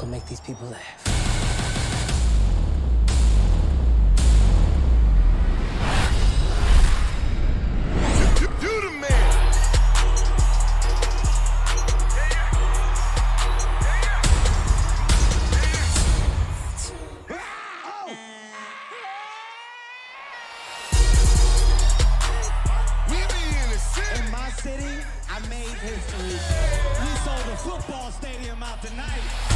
gonna make these people laugh. You the man. In my city, I made history. We sold a football stadium out tonight.